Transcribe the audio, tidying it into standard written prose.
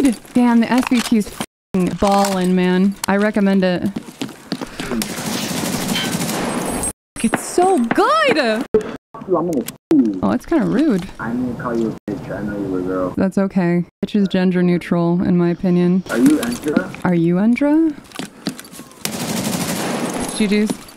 Damn, the SVT's f***ing ballin', man. I recommend it. It's so good! Oh, it's kind of rude. I'm gonna call you a bitch. I know you were a girl. That's okay. Bitch is gender neutral, in my opinion. Are you Endra? Are you Endra? GG's.